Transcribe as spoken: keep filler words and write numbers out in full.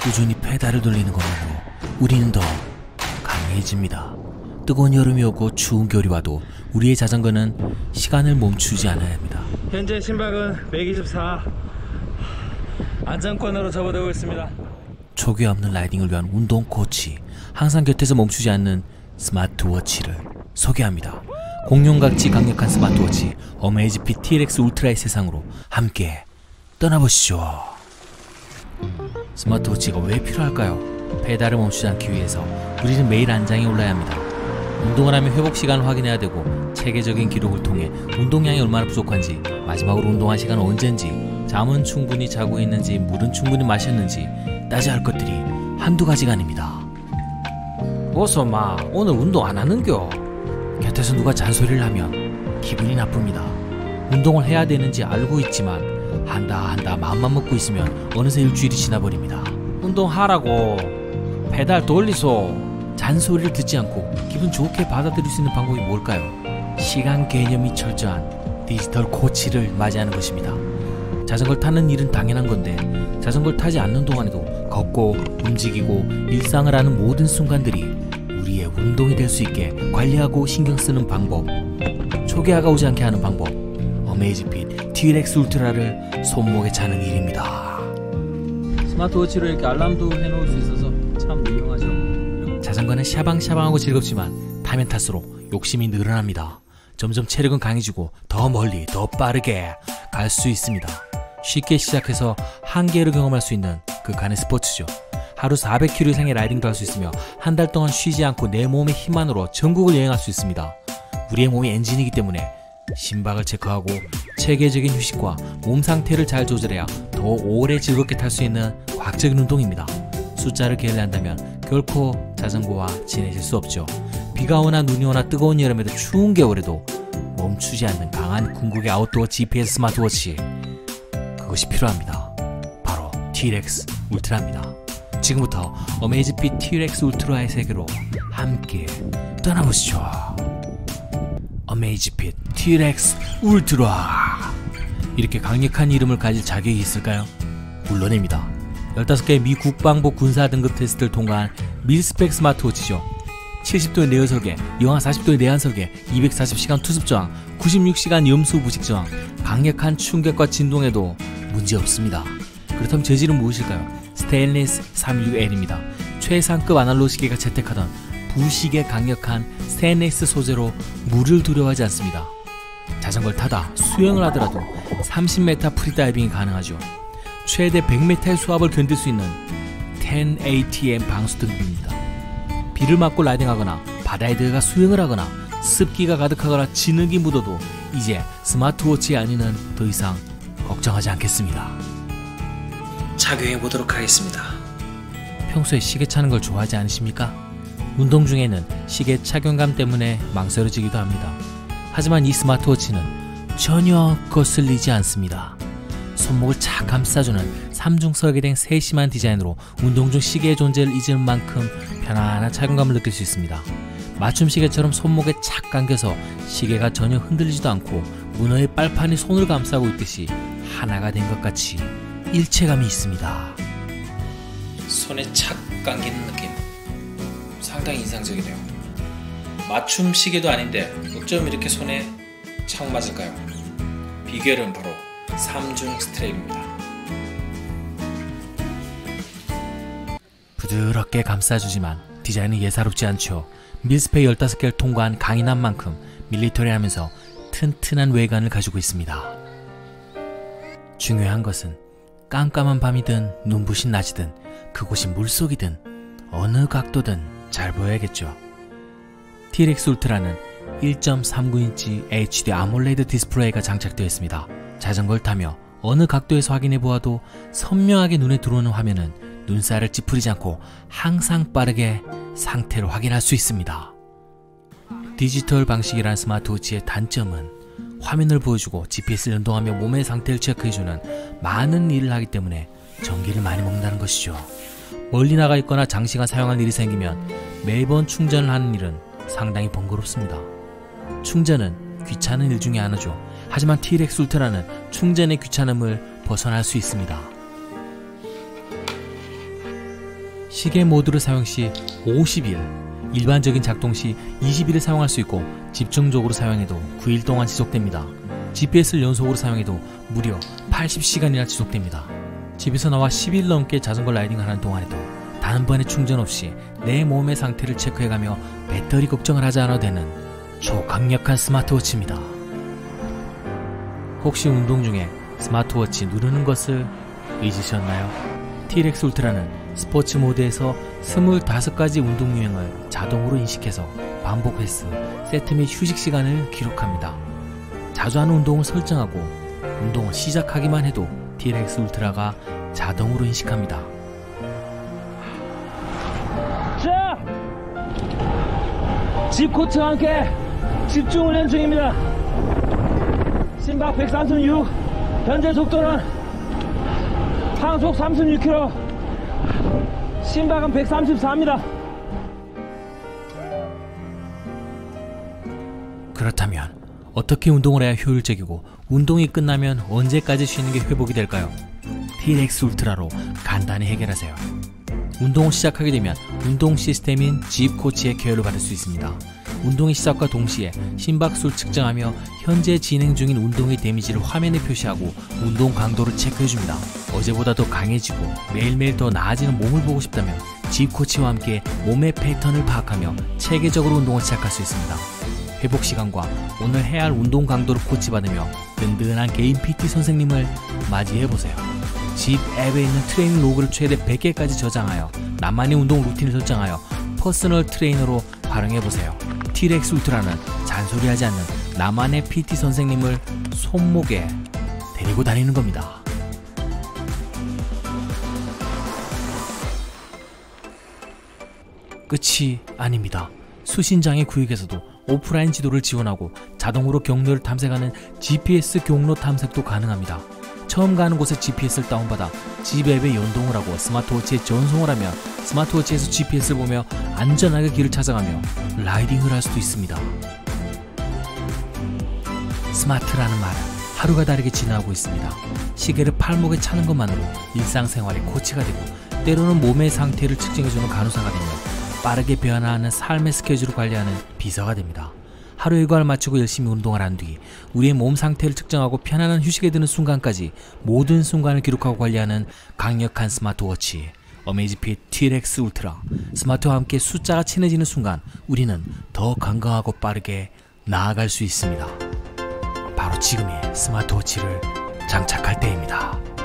꾸준히 페달을 돌리는 것만으로 우리는 더 강해집니다. 뜨거운 여름이 오고 추운 겨울이 와도 우리의 자전거는 시간을 멈추지 않아야 합니다. 현재 심박은 백이십사. 안전권으로 접어들고 있습니다. 초기 없는 라이딩을 위한 운동 코치, 항상 곁에서 멈추지 않는 스마트워치를 소개합니다. 공룡같이 강력한 스마트워치 어메이지핏 티알엑스 울트라의 세상으로 함께 떠나보시죠. 스마트워치가 왜 필요할까요? 페달을 멈추지 않기 위해서 우리는 매일 안장에 올라야 합니다. 운동을 하면 회복 시간을 확인해야 되고 체계적인 기록을 통해 운동량이 얼마나 부족한지, 마지막으로 운동한 시간은 언젠지, 잠은 충분히 자고 있는지, 물은 충분히 마셨는지 따져야 할 것들이 한두 가지가 아닙니다. 어서 마, 오늘 운동 안 하는겨? 곁에서 누가 잔소리를 하면 기분이 나쁩니다. 운동을 해야 되는지 알고 있지만 한다 한다 마음만 먹고 있으면 어느새 일주일이 지나버립니다. 운동하라고, 페달 돌리소. 잔소리를 듣지 않고 기분 좋게 받아들일 수 있는 방법이 뭘까요? 시간 개념이 철저한 디지털 코치를 맞이하는 것입니다. 자전거를 타는 일은 당연한 건데 자전거를 타지 않는 동안에도 걷고 움직이고 일상을 하는 모든 순간들이 우리의 운동이 될 수 있게 관리하고 신경 쓰는 방법, 초기화가 오지 않게 하는 방법, 어메이지핏 티알엑스 울트라를 손목에 차는 일입니다. 스마트워치로 이렇게 알람도 해놓을 수 있어서 참 유용하죠. 자전거는 샤방샤방하고 즐겁지만 타면 탈수록 욕심이 늘어납니다. 점점 체력은 강해지고 더 멀리 더 빠르게 갈 수 있습니다. 쉽게 시작해서 한계를 경험할 수 있는 극한의 스포츠죠. 하루 사백 킬로미터 이상의 라이딩도 할 수 있으며 한 달 동안 쉬지 않고 내 몸의 힘만으로 전국을 여행할 수 있습니다. 우리의 몸이 엔진이기 때문에 심박을 체크하고 체계적인 휴식과 몸 상태를 잘 조절해야 더 오래 즐겁게 탈 수 있는 과학적인 운동입니다. 숫자를 게을리한다면 결코 자전거와 지내실 수 없죠. 비가 오나 눈이 오나 뜨거운 여름에도 추운 겨울에도 멈추지 않는 강한 궁극의 아웃도어 지피에스 스마트워치, 그것이 필요합니다. 바로 티알엑스 울트라입니다. 지금부터 어메이지핏 티알엑스 울트라의 세계로 함께 떠나보시죠. 어메이지핏 티알엑스 울트라, 이렇게 강력한 이름을 가질 자격이 있을까요? 물론입니다. 열다섯 개의 미 국방부 군사 등급 테스트를 통과한 밀스펙 스마트워치죠. 칠십 도의 내열 설계, 영하 사십 도의 내한 설계, 이백사십 시간 투습 저항, 구십육 시간 염수 부식 저항, 강력한 충격과 진동에도 문제없습니다. 그렇다면 재질은 무엇일까요? 스테인리스 삼백십육 엘입니다. 최상급 아날로그 시계가 채택하던 부식에 강력한 스테인리스 소재로 물을 두려워하지 않습니다. 자전거를 타다 수영을 하더라도 삼십 미터 프리다이빙이 가능하죠. 최대 백 미터의 수압을 견딜 수 있는 텐 에이티엠 방수 등급입니다. 비를 맞고 라이딩하거나 바다에 들어가 수영을 하거나 습기가 가득하거나 진흙이 묻어도 이제 스마트워치의 안위는 더 이상 걱정하지 않겠습니다. 착용해 보도록 하겠습니다. 평소에 시계 차는 걸 좋아하지 않으십니까? 운동 중에는 시계 착용감 때문에 망설여지기도 합니다. 하지만 이 스마트워치는 전혀 거슬리지 않습니다. 손목을 착 감싸주는 삼중 설계된 세심한 디자인으로 운동 중 시계의 존재를 잊을 만큼 편안한 착용감을 느낄 수 있습니다. 맞춤 시계처럼 손목에 착 감겨서 시계가 전혀 흔들리지도 않고 문어의 빨판이 손을 감싸고 있듯이 하나가 된 것 같이 일체감이 있습니다. 손에 착 감기는 느낌, 상당히 인상적이네요. 맞춤 시계도 아닌데 어쩜 이렇게 손에 착 맞을까요? 비결은 바로 삼중 스트랩입니다. 부드럽게 감싸주지만 디자인은 예사롭지 않죠. 밀스펙 열다섯 개를 통과한 강인한 만큼 밀리터리하면서 튼튼한 외관을 가지고 있습니다. 중요한 것은 깜깜한 밤이든 눈부신 낮이든 그곳이 물속이든 어느 각도든 잘 보여야겠죠. 티알엑스 울트라는 일 점 삼구 인치 에이치디 아몰레드 디스플레이가 장착되어 있습니다. 자전거를 타며 어느 각도에서 확인해 보아도 선명하게 눈에 들어오는 화면은 눈살을 찌푸리지 않고 항상 빠르게 상태를 확인할 수 있습니다. 디지털 방식이란 스마트워치의 단점은 화면을 보여주고 지피에스를 연동하며 몸의 상태를 체크해주는 많은 일을 하기 때문에 전기를 많이 먹는다는 것이죠. 멀리 나가 있거나 장시간 사용할 일이 생기면 매번 충전을 하는 일은 상당히 번거롭습니다. 충전은 귀찮은 일 중에 하나죠. 하지만 티알엑스 울트라는 충전의 귀찮음을 벗어날 수 있습니다. 시계 모드를 사용 시 오십 일, 일반적인 작동 시 이십 일을 사용할 수 있고 집중적으로 사용해도 구 일 동안 지속됩니다. 지피에스를 연속으로 사용해도 무려 팔십 시간이나 지속됩니다. 집에서 나와 십 일 넘게 자전거 라이딩하는 동안에도 단 한 번의 충전 없이 내 몸의 상태를 체크해가며 배터리 걱정을 하지 않아도 되는 초강력한 스마트워치입니다. 혹시 운동 중에 스마트워치 누르는 것을 잊으셨나요? 티렉스 울트라는 스포츠 모드에서 스물다섯 가지 운동 유형을 자동으로 인식해서 반복 횟수, 세트 및 휴식 시간을 기록합니다. 자주 하는 운동을 설정하고 운동을 시작하기만 해도 티렉스 울트라가 자동으로 인식합니다. 자! 집 코치와 함께 집중 훈련 중입니다. 심박 백삼십육, 현재 속도는 상속 삼십육 킬로미터, 심박은 백삼십사입니다. 그렇다면 어떻게 운동을 해야 효율적이고 운동이 끝나면 언제까지 쉬는 게 회복이 될까요? 티렉스 울트라로 간단히 해결하세요. 운동을 시작하게 되면 운동 시스템인 집코치의 케어를 받을 수 있습니다. 운동의 시작과 동시에 심박수를 측정하며 현재 진행 중인 운동의 데미지를 화면에 표시하고 운동 강도를 체크해줍니다. 어제보다 더 강해지고 매일매일 더 나아지는 몸을 보고 싶다면 집코치와 함께 몸의 패턴을 파악하며 체계적으로 운동을 시작할 수 있습니다. 회복 시간과 오늘 해야 할 운동 강도를 코치받으며 든든한 개인 피티 선생님을 맞이해보세요. 집 앱에 있는 트레이닝 로그를 최대 백 개까지 저장하여 나만의 운동 루틴을 설정하여 퍼스널 트레이너로 활용해보세요. 티렉스 울트라는 잔소리하지 않는 나만의 피티 선생님을 손목에 데리고 다니는 겁니다. 끝이 아닙니다. 수신장애 구역에서도 오프라인 지도를 지원하고 자동으로 경로를 탐색하는 지피에스 경로 탐색도 가능합니다. 처음 가는 곳에 지피에스를 다운받아 집 앱에 연동을 하고 스마트워치에 전송을 하면 스마트워치에서 지피에스를 보며 안전하게 길을 찾아가며 라이딩을 할 수도 있습니다. 스마트라는 말은 하루가 다르게 지나고 있습니다. 시계를 팔목에 차는 것만으로 일상생활의 코치가 되고 때로는 몸의 상태를 측정해주는 간호사가 되며 빠르게 변화하는 삶의 스케줄을 관리하는 비서가 됩니다. 하루 일과를 마치고 열심히 운동을 한 뒤 우리의 몸 상태를 측정하고 편안한 휴식에 드는 순간까지 모든 순간을 기록하고 관리하는 강력한 스마트워치 어메이지핏 티렉스 울트라. 스마트와 함께 숫자가 친해지는 순간 우리는 더 건강하고 빠르게 나아갈 수 있습니다. 바로 지금이 스마트워치를 장착할 때입니다.